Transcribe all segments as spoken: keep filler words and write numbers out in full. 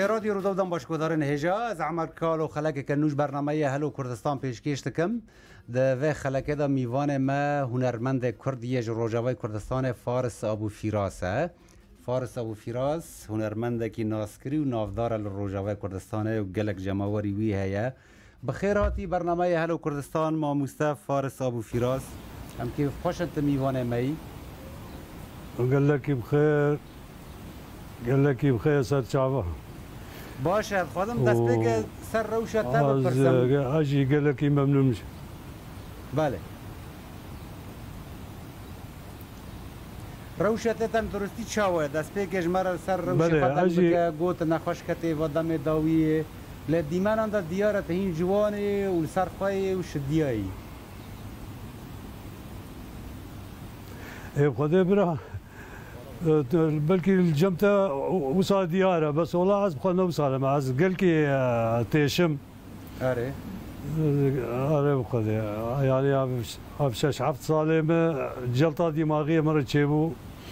رادیو رو دادم باش کدارن هجا از عمر کالو خلک کنوش برنامه هلو کردستان پیشکش دکم ده و خلک دا میوان ما هنرمند کردی روجاوی کردستان فارس ابو فیراسه فارس ابو فیراس هنرمند کی ناسکری و نافدار روجاوی کردستان و گلک جماوری وی هيا بخیراتی برنامه هلو کردستان ما مصطفی فارس ابو فیراس هم که خوشت میوان می قال لك بخير قال لك بخير سر شعبه باشه خودم دست بگه سر روشت تا بپرسم اجي قال لك ممنون مش بله روشت تن درستی چاوه دست بگه مرا سر روشت قدم بگه گوت نخوش کتی و دم داویه لدیمان اند دیارت این جوانی و سر خواهی و شدیایی ايه خذ برا بلكي الجمتة وصل ديارة بس والله عز بخلنا وصل ما عز قلكي تيشم أري أري بخذ يعني أبشش عفت صالم جلطة دماغية مرة تشيبو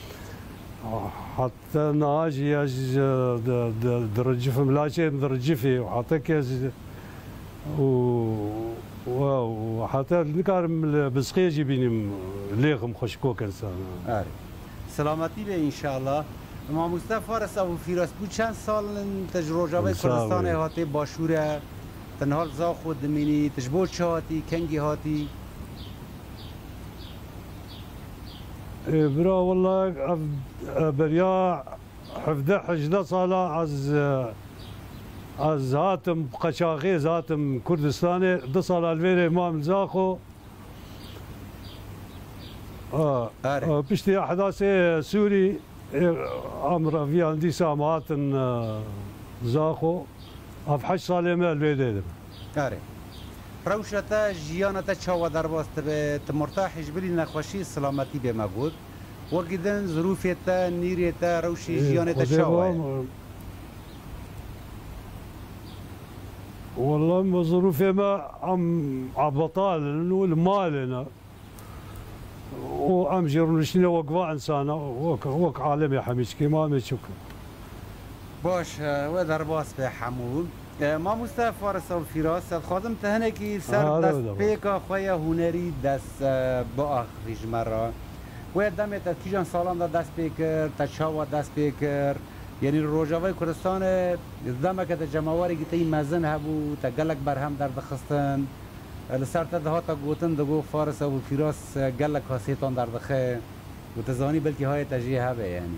حتى ناجي ياج درجف ملاشي درجفي وحتى كيز وحتى نكارم بسقيه جيبيني ليغم خشكوك انسان أري سلامتی به انشاءالله ما مصطفی فارس ابو فیراس بود چند سال تجربه کردستان هاتی باشوره تنها زا خود دمینی تجبور چه هاتی کنگی هاتی برا والله بريا حفظ حجده صالة از از هاتم قشاقي هاتم كردستاني ده صالة الفيري امام زاخو اه, آه بشتي احداث سوري امر في عندي سامات زاخو افحش صالة الفيري اري روشتا جيانتا چاوا درباست به مرتاح جبري نخوشي سلامتي به مگود وقدن ظروفتا نيرتا روشي جيانتا چاوا والله ظروفي ما عم عبطال المال وام جرنشنا وقفا انسانا وك وك عالمي حميشكي ما مشوك باش ودرباس به حمود ما مصطفی فارس ابو فیراس خادم تهنکی سر دست پیکا خویا هنری دست با آخریش مرا و دم تا کیجان سالان دا دست پیکر تا چاوا دست پیکر یعنی روجاوی کردستان دم که تا جماواری که تی مزن هبو تا گلک برهم در دخستن لسر تا ده تا گوتن دگو فارس ابو فیراس گلک هاسیتان در دخه و تزانی بلکی های تجیه هبه یعنی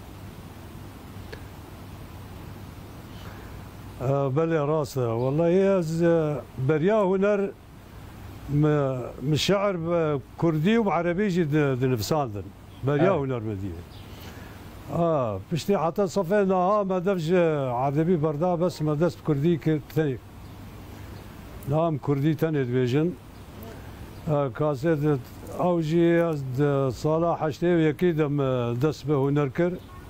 آه بلي راسه والله ياز بريا هنر من شعر كردي وعربي جد نفسان بريا آه. هنر مدينه اه بشتي حتى صفينا ها ما دفج عربي بردا بس ما دست كردي ثاني نعم كردي ثاني ديفيجن آه كاسيت اوجي صلاح حشتي اكيد دست به هنر كر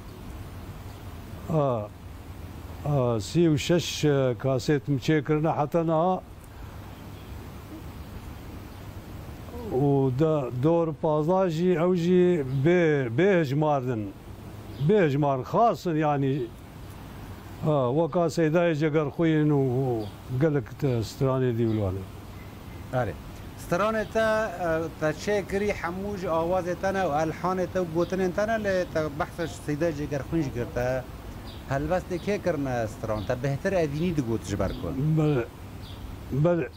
اه آه سی و شش کاسیت مچه کرنا حتی نه و دور پازاجی اوجی به بهجماردن بهجمار خاص يعني اه وكا سيداي جگر خوين و قالك استراني دي ولوانا اره استراني تا تا شكري حموج آواز تنا و الحان تا و گوتن تنا ل بحث سيداي جگر خوين جگرتا هل بس که کرنا استران تا بهتر ادینی دگوت جبر کن بله بله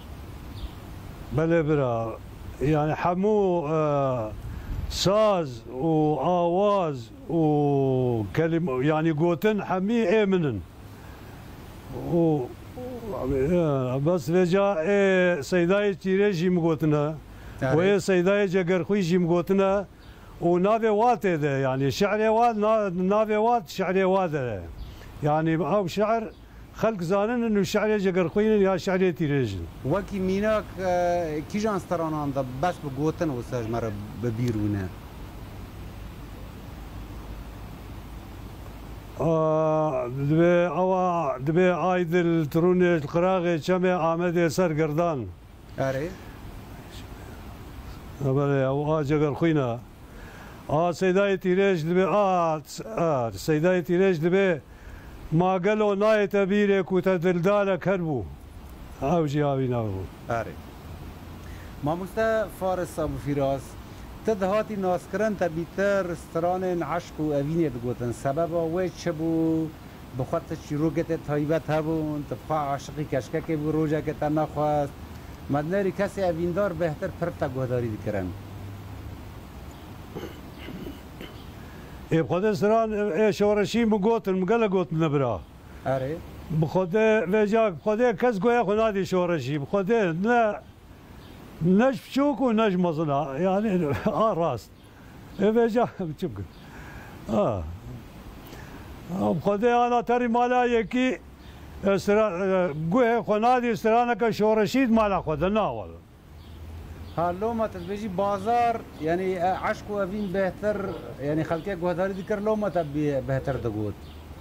بله برا يعني حمو آه ساز وآواز وكلمة يعني قوتن حمي امنن و بس رجع ايه سيداي تيريجي مقوتنا ويه سيداي جگر خويجي مقوتنا ونافي وات ده يعني شعري وات نافي وات شعري وات يعني او شعر خلق زانن انه شعري جگر خوين يا شعري تيريجن وكي ميناك كي جان سترانان ده بس بقوتن وساج مره ببيرونه اه دبي او دبي عايد التروني القراغي شمي عمد سر قردان اري بله او جگر خوينا اه سيداي تيريج دبي اه اه سيداي تيريج دبي ما قالوا ناي تبيرك وتدلدالك هربو او جاوي نابو آره ماموستا فارس ابو فراس تدهاتی ناسکرن تبیتر ستران عشق و اوینه بگوتن سبب آوه چه بو بخواد چی روگت تایبت هبون تبخواه عاشقی کشکه که بو روژه که تا نخواست مدنری کسی اویندار بهتر پرتا گهداری دکرن ای بخواد ستران ای شورشی مگوتن مگل گوتن نبرا آره بخواد ویجا بخواد کس گویا خونادی شورشی بخواد نه نج بشوك ونج مصنع يعني اه راست فيجا بتشبك اه بخدي انا تري مالا يكي سرا قوي خنادي سرانك شورشيد مالا خدنا ولا هالو ما تبيجي بازار يعني عشق وافين بهتر يعني خلقك جهداري ذكر لو ما تبي بهتر دقوت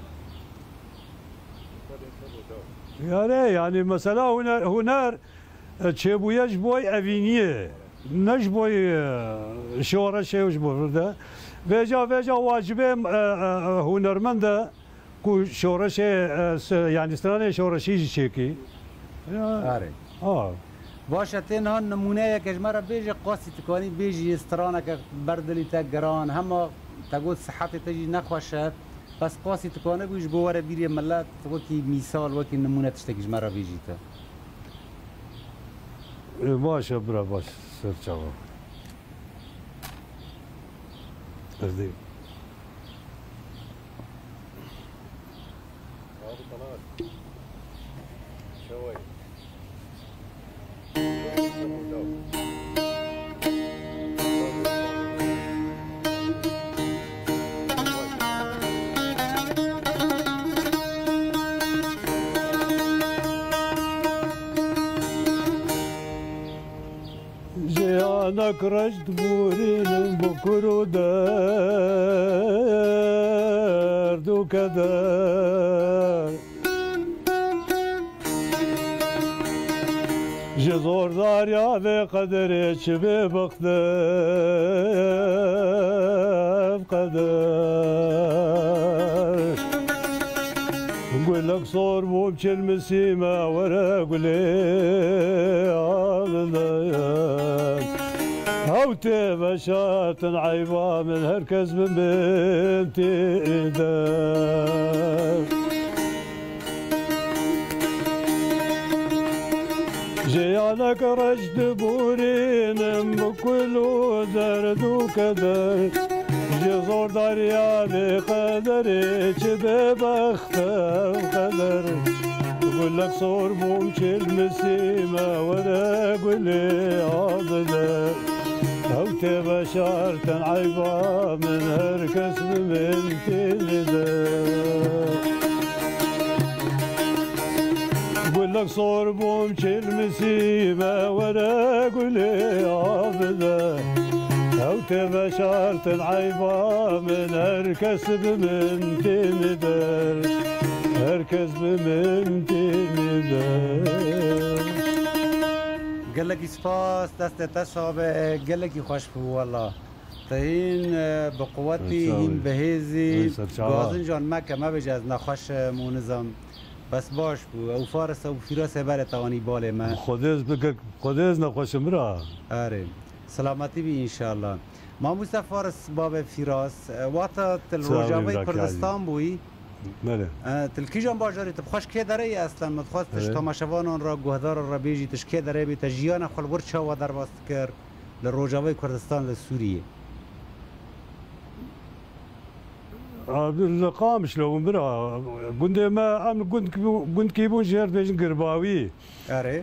يعني يعني مثلا هنا هنا تشبوياش بوي افينيه نش بوي شورش وش بوده فيجا فيجا واجبه هنرمنده كو شورش يعني سترانه شورشي شيكي آره اه باشه تنها نمونه که مرا بیجی قاسی تکانی بیجی استرانه که بردلی تگران همه تقول صحت تجی نخوشه بس قاسی تکانه گوش گواره بیری ملت وکی مثال وکی نمونه تشتکیش مرا بیجی تا باشه برا باش سر جواب ازدي جيانك رشد بورين بكرو درد وكدر جزور دار يا ذي قدر شبي بقدر قدر نقول لك صور مو بشل مسيمة ورا قولي هاو تبشات عيبا من هركز من بنتي إيدك جيانك رشد بورين بكل درد وكدر جزور دريا بقدري جبي بختم قدر اقول لك صور ممشي المسيمة ولا قولي عضلة او تبشر تنعيبا من هركس بمنتي لدك اقول لك صور ممشي المسيمة ولا قولي عضلة او تبشر تنعيبا من هركس بمنتي لدك هركز بمنتي ندار قال لك سپاس دست تصابه قال لك خوش بو والله تاين بقوتي هم بهزي غازن جان ما كما بجاز نخوش منظم بس باش بو او فارس او فراس بر توانی بال ما خودز بك خودز نخوش مرا آره سلامتی بی ان شاء الله ما مصطفی فارس باب فراس واتا تل روجاوی کردستان بوی بله تلکی جان باجاری تبخوش که داره اصلا متخواست تش تماشاوان را گهدار را بیجی تش که داره بی تجیان خلبور چه و در باست کرد لروجاوی کردستان لسوریه قامش لو مرا قند ما ام قند قند كيبون شهر بيجن قرباوي اره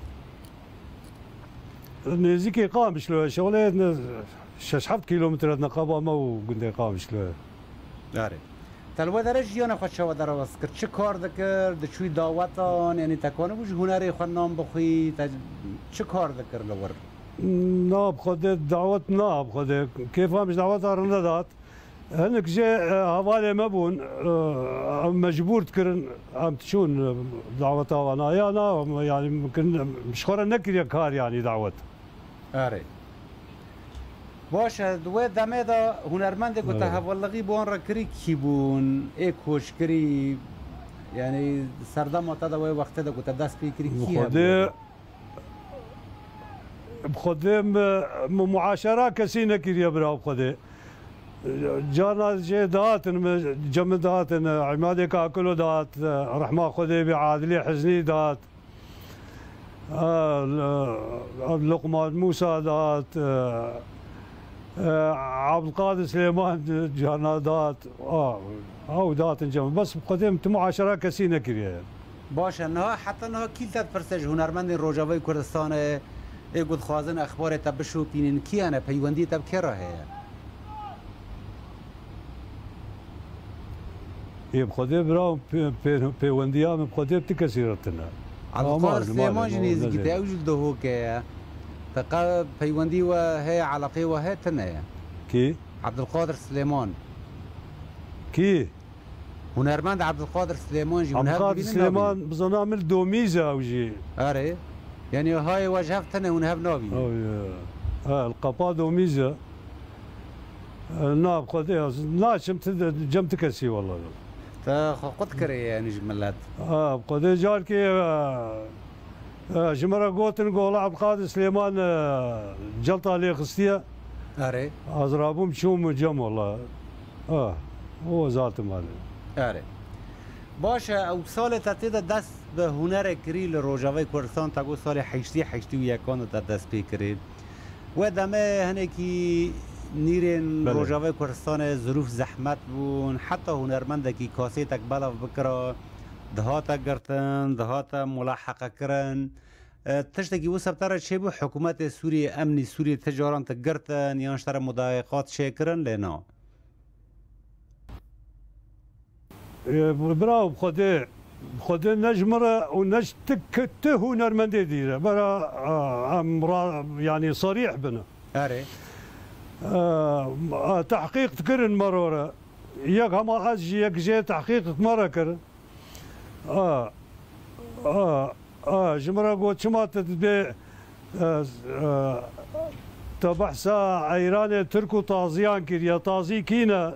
نزيكي قامش لو شغله شحفت كيلومتر نقابه ما وقند قامش لو اره تلو درج جیان خود شو در واس کرد چه کار دکرد چوی دعوتان یعنی تکانه بوش هنری خود نام بخوی تج... چه کار دکر لور ناب خود دعوت ناب خود كيف مش دعوت ارن دات هنك جاء حوالي مبون مجبور تكرن عم تشون دعوتها وانا يا انا يعني ممكن مش خورا نكر كار يعني دعوت اره باشه دوی دمه دا هنرمنده که تحولقی بان را کری کی بون ای کوش کری يعني سردم معتاد وی وقت ده گوته دست پیکری کی بخوده بخوده معاشره کسی نکریه برا بخوده جانا جي دات جم دات عمادي كاكلو دات رحمه خذي بعادلي حزني دات لقمان موسى دات عبد القادر سليمان جانا دات اه او دات جم بس قدمت معاشره كسينه كريه باش انها حتى انها كيلت فرسج هنرمند روجاوي كردستان اي قد خوازن اخبار تبشو بينن كي انا بيوندي تب كره بخوده برام پیوندیا من بخوده بتكسيرتنا عبد القادر سليمان جنيزي كي اوجد هو كي تقا پیوندی و هي علاقه و هي تنه كي عبد القادر سليمان كي هنرمند عبد القادر سليمان جي عبد القادر سليمان بزنامل دوميزه او جي اري يعني هاي وجهتنا ونهب نوبي اه القبا دوميزه نعم خذيها لا شمت جمت كسي والله تا قد كري يعني جملات اه قد جاركي آه جمرة قوتن قول عبد القادر سليمان آه جلطة عليه خستيا اري ازرابهم شوم جم والله اه هو ذات مالي اري باشا او سال تتيدا دست به هنر كري لروجاوي كردستان تاگو سال حشتي حشتي ويكان تا دست بي كري و دمه هنكي نیرین روجاوی کردستان ظروف زحمت بون حتی هنرمنده کی کاسه تک بلاف بکرا دهاتا گرتن دهاتا ملاحقه کرن تشتکی و سبتر چه بو حکومت سوری امنی سوری تجاران تک گرتن یا اشتر مضایقات چه کرن لینا براو بخوده بخوده نجمره و نج تک ته هنرمنده دیره برا امرا يعني صريح بنا اره آه تحقيق تكرن مرورة ياك هما أجي ياك جي تحقيق مرة كرن آه آه آه جمرة قوت شما تتبع آه آه تبحثا عيران تركو طازيان كريا طازي كينا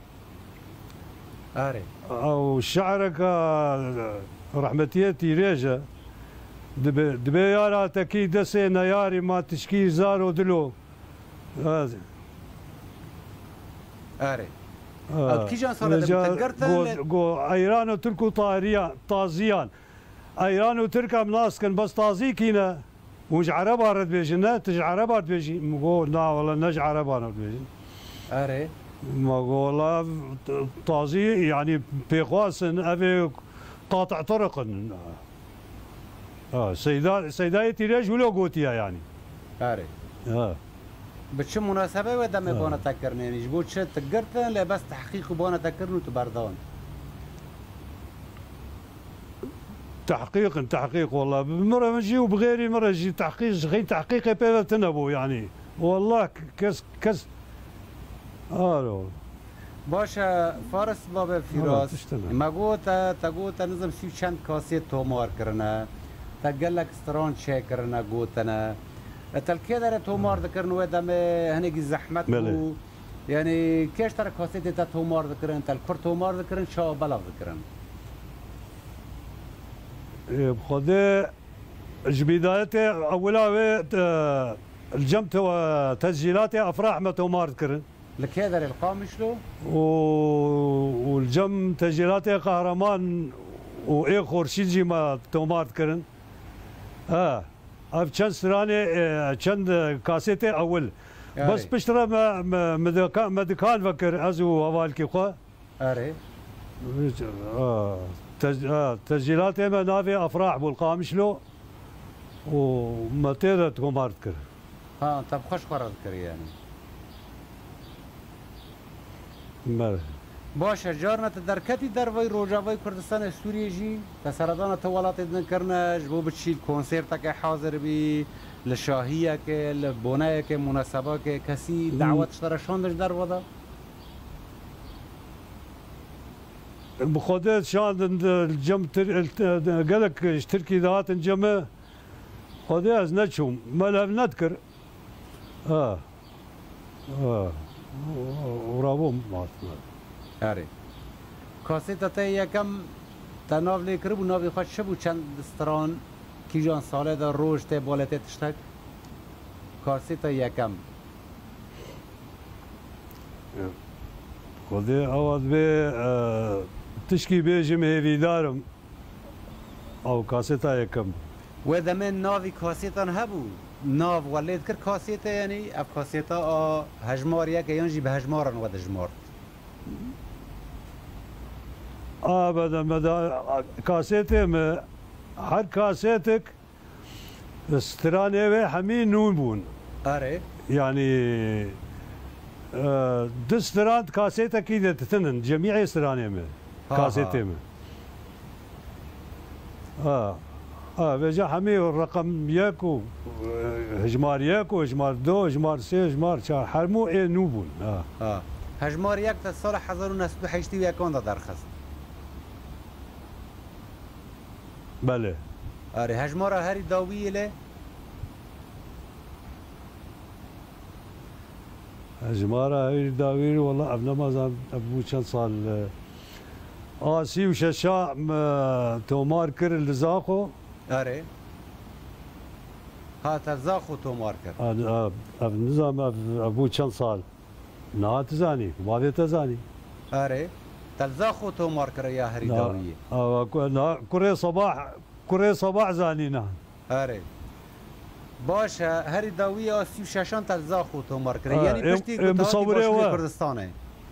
أري أو شعرك آه رحمتيتي ريجا دبي دبي يارا تكي دسي نياري ما تشكي زارو دلو هذا اري اه كي جان صار تذكرت جو ايران وتركو طاريان طازيان ايران وتركا مناسكن بس طازي كينا وج عرب رد بيجنا تج عرب رد بيجي مقول لا والله نج عرب رد بيجي اري ما والله طازي يعني بيقاسن ابي قاطع طرق اه سيدات سيدايتي ليش ولو قوتيا يعني اري اه بچه مناسبه و دم بانه تکرنه یعنی جبو چه تگرتن لی بس تحقیق بانه تکرنه تو بردان تحقيق تحقيق والله مرة مجي وبغيري مرة جي تحقيق غير تحقيق بيبا تنبو يعني والله كس كس آلو باشه فارس بابا فراس ما قوتا تقوتا نظم سيو چند كاسيت تومار کرنه تقلك استران چه کرنه قوتنا تلكي داره تومار ذكرن ودم هنيجي زحمت و يعني كيش ترى كاسيت تا تومار ذكرن تلكر تومار ذكرن شا بلاغ ذكرن بخده جبيداته اولا الجمت وتسجيلات افراح ما تومار ذكرن لكي داره القامش له والجم تسجيلات قهرمان وايه خورشيدجي ما تومار ذكرن اه اف چند سرانه چند کاسيته اول بس بشترى مدكان مدكان فكر ازو اول كي خو اري اه تسجيلات ما نافي افراح بالقامش له ومتيرة تقوم كر ها طب خوش قرار كر يعني بله باشه جارنا تدركتي دروي روجاوي كردستان سوريا جي تسردان تولات نكرنا جبو بتشيل كونسيرت كي حاضر بي للشاهيه كي لبنايه كي مناسبه كي كسي دعوه اشترى شلون در وضع بخودت شان الجم قالك اشتركي ذات الجمع خذي از نشوم ما لم نذكر اه اه ورابوم اري كاسيتا تي كم تا ناو لی کرد و ناوی خود شب و چند دستران کی جان ساله دا روش ته بالته تشتک کاسیتا یکم خودی آواز به تشکی بیجم هیوی دارم او کاسیتا یکم و دمن ناوی کاسیتان هبو ناو ولید کرد کاسیتا یعنی اف کاسیتا هجمار یک یانجی به هجمارن و دجمار ابدا مدا کاسیته ما هر کاسیتک استرانه و همین نون بون آره يعني دسترات كاسيتا كيدا تتنن جميع استرانيم كاسيتيم اه اه بجا حمي الرقم ياكو هجمار ياكو هجمار دو هجمار سي هجمار شهر حرمو اي نوبون اه اه هجمار یک تا سال هزار و نهصد و هشتاد و یک آن درخواست بله آره هجمار هری داویه له هجمارة هاي داوير والله ابن مازال ابو كان صار آسی و ششا تومار کر لزاخو آره ها تزاخو تومار کر اب نظام ابو چند سال نه تزانی وادي تزانی آره تزاخو تومار کر یا هری داویه اه كوري صباح كوري صباح زانينا آره باشه هری داویه آسی و ششان تزاخو تومار کر یعنی پشتی مصوره و کردستانه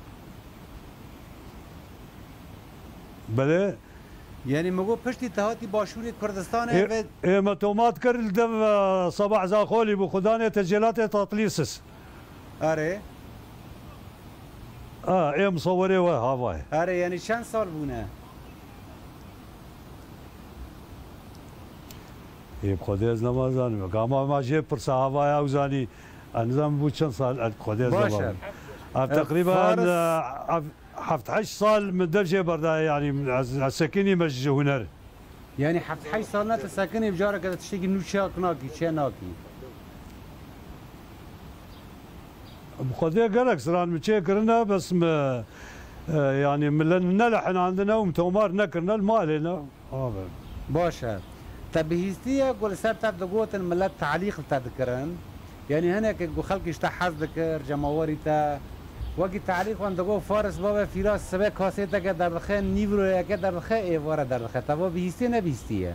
بله يعني مگو پشتی تهاتی باشوری کردستانه و اما تومات کر دم صباح زاخولي بو خدانه تسجيلات تطليسس آره اه ايه مصوره و هاواي آره یعنی چند سال بونه ايه بخديز نمازان قاما ما جيب برسا هاواي اوزاني النظام بو چند سال خديز باشه تقريبا حفت حش صال من درجة بردا يعني السكيني مش هنر يعني حفت حش صال نت ساكني بجارة كده تشتكي إنه شاك ناكي شيء ناكي بخديه قالك سران مشي كرنا بس ما يعني من نلحن عندنا ومتومار نكرنا المالنا باشا تبهيستيا قول سر تبدا قوت الملات تعليق تذكرن يعني هناك خلق يشتحز ذكر جماوري تا وقتی تعلیق وان دگو فارس بابا فیراس سبک کاسیتا که در دخه نیورو که در دخه ایواره در دخه تا بیستی نبیستیه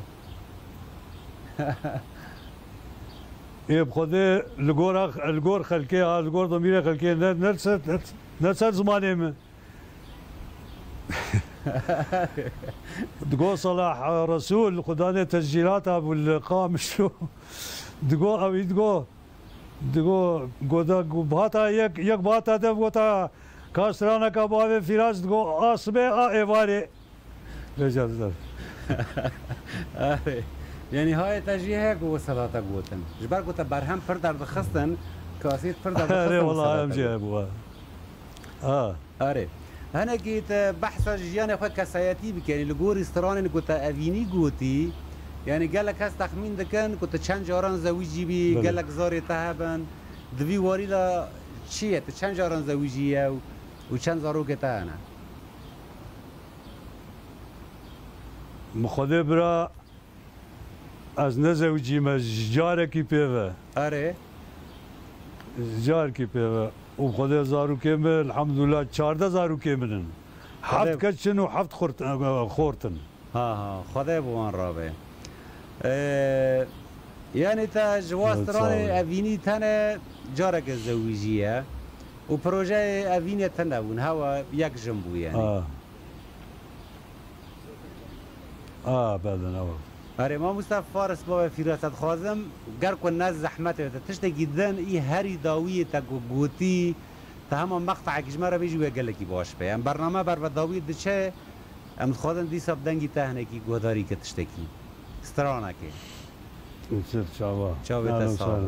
ايه بخده لگور لگور خلقی ها لگور ضمیر خلقی نرسل نرسل زمانه من دگو صلاح رسول خدانه تسجيلات ابو اللقاء شو دگو ابي دگو دگو گودا باتا یک یک باتا ده گوتا کاسرانا کا باوی فراز دگو آسبه آ ایواره رجال آره یعنی های تجیه گو صلاتا گوتن جبر گوتا برهم پر در بخستن کاسیت پر در بخستن آره والله هم جه بوا آه آره هنه گیت بحث جیان خو کسایتی بکنی لگور استران گوتا اوینی گوتی يعني قال لك هاس تخمين دكان كنت تشان جاران زوجي بي قال لك زاري تهبن دفي وريدا شيء تشان جاران زوجية وشان زارو كتانا مخده برا از نزوجي ما جاركي بيفا اره جاركي بيفا ومخده زارو كامل الحمد لله چارده زارو كاملن حفت كتشن وحفت خورتن ها ها خده بوان رابه اه يعني تا جواستراني افيني تانا جارك الزوجية وبروجي افيني تناون هوا يك جنبو يعني اه اه بعدين اول اري ما مصطفى فارس بابا فيراسات خازم قرق الناس زحمته تشتى جدا اي هري داوية تاقوتي تهم مقطع كجمرة بيجي ويقال لك باش بي يعني برنامه بر داوية دشة ام خازم دي سب دنگي تهنكي قداري كتشتكي سترانك نصير شاوا شاوا تصال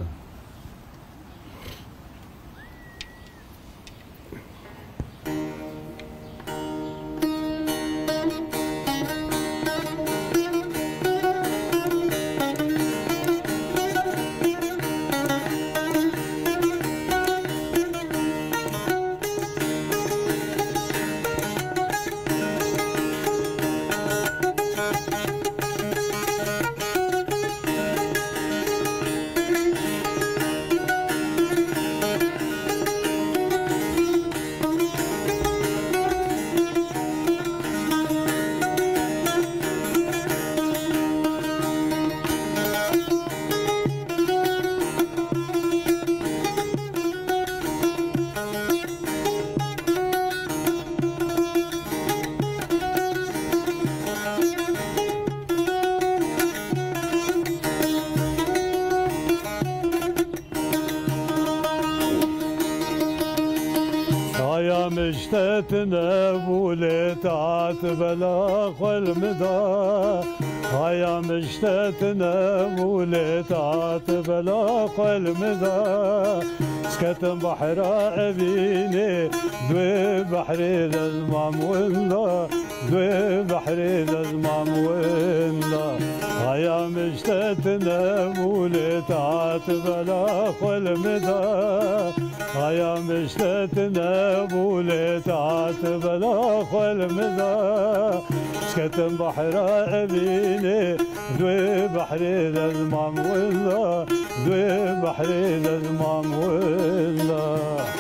مشتتنا بولتعت بلا المدى هيا مشتتنا بولتعت بلا المدى سكتم بحر أبيني دوي بحري لازمام ولا دوي بحري لازمام ولا هيا مشتتنا بولتعت بلا المدى هيا مشتتنا بولتعت بلا المدى سكتم بحر أبيني دوي بحري لازمام ولا دوي بحري لازمام ولا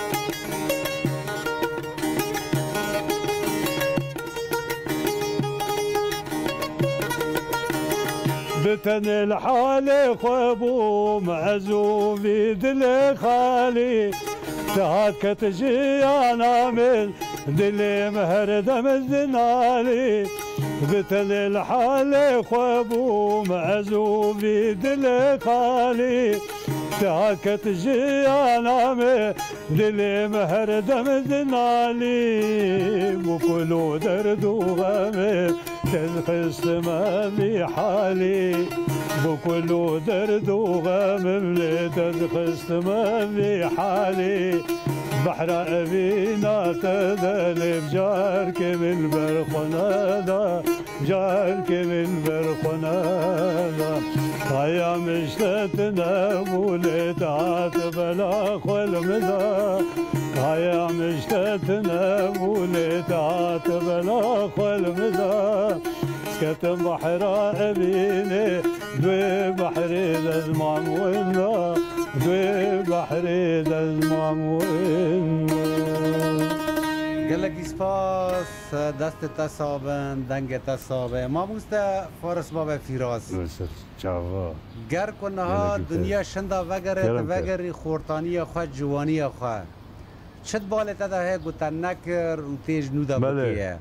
بتن الحالي خوابو معزو في دل خالي تهكت جيانا من دلي مهردم الزنالي بتن الحالي خوابو معزو في دل خالي تهكت جيانا من دلي مهردم الزنالي وكلو درد وغمي تنخس ما في حالي بكل درد وغم اللي تنخس ما في حالي بحر أبينا تذل بجارك من برخنادا جارك من برخنادا هيا مشتتنا بولتعت بلا المدى هيا مشتتنا بولتعت بلا المدى سكتم بحر أبيني دوي بحري لازمام ولا دوي بحري لازمام ولا قال لك سپاس دست تصابن دنگ تصابه ما موسته فارس بابا فیراس چاوا گر کنها دنیا شندا وگرت وگری خورتانی خواه جوانی خواه چت بالت ده گوتن نکر و تیج نودا بکیه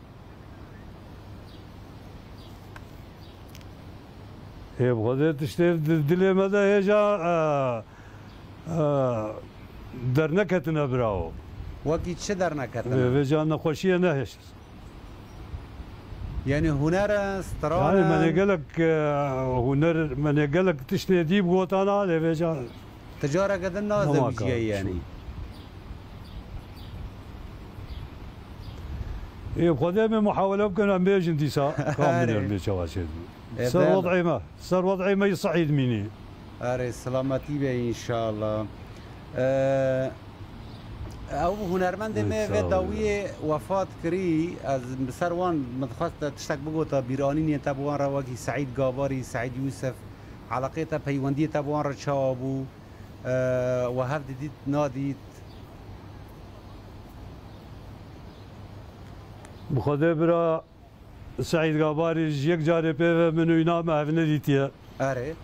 هي بغداد تشتري دليما ده هيجا درنكتنا براو وكي چه درنكتنا؟ هيجا نخوشية نهش يعني هنر استرانا يعني من يقلك هنر من يقلك تشتري ديب غوتانا هيجا تجارة قد النازة بيجي يعني ايه بغداد من محاولة بكن عم بيجي انتساء كامل بيشواشد صار وضعي ما صار وضعي ما يصعد مني اري سلامتي به ان شاء الله أه او هنرمند ما و داوی وفات کری از سروان متخواست تشتک بگو تا بیرانی تبوان را وکی سعید گاباری سعید یوسف علاقه تا پیوندی تبوان را چابو أه و هفت دیت نادیت بخدا برا سعيد غاباري يك جاري بيفا منو ينام هفنا ديتيا اري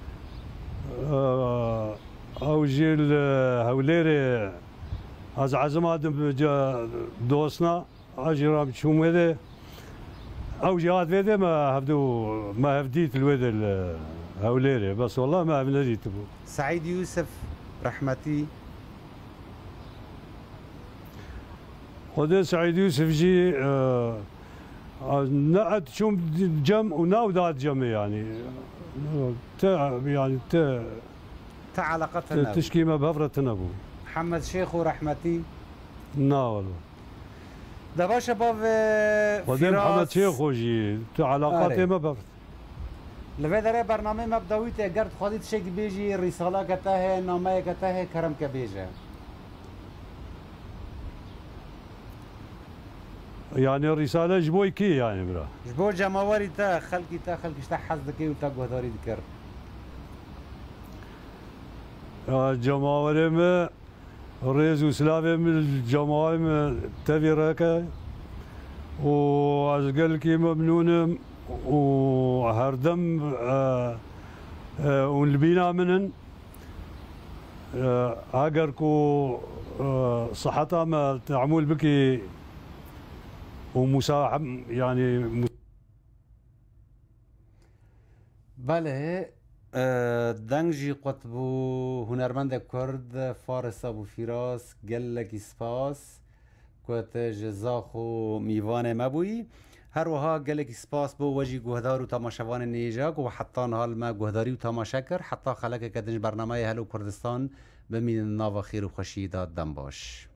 او جيل هوليري از عزم ادم دوسنا اجي رام شوم هذا او جهاد هذا ما هفدو ما هفديت الوذا هوليري بس والله ما هفنا ديتو سعيد يوسف رحمتي خذ سعيد يوسف جي آه نقد شوم جم وناودات جم يعني تا يعني تا تا علاقتنا تشكي ما بهفرتنا ابو محمد شيخ ورحمتي نا والله دابا باب فراس محمد شيخ وجي تا علاقاتي ما بهفرت لبدر برنامه مبدوي ته اگر خودت شك بيجي رساله كته ہے نامه كته ہے کرم کے بيجه يعني الرسالة جبوي كي يعني برا جبو جماوري تا خلقي تا خلقي تا حزدكي وتا قهداري ذكر جماوري ما ريز وسلافي من الجماوري ما تبي راكا وازقلكي ممنون وهردم ونلبينا منن اقركو صحتها ما تعمول بكي ومساهم يعني بله دنجي قطبو هنرمند كرد فارس ابو فراس قال لك سپاس کت جزاخ و میوان مبوی هر وها گلک سپاس بو وجی گهدار و تماشاوان نیجاک و حتی حال ما گهداری و تماشا کر حتی خلق کدنج برنامه هلو کردستان بمین ناو خیر و خوشی داد دم باش.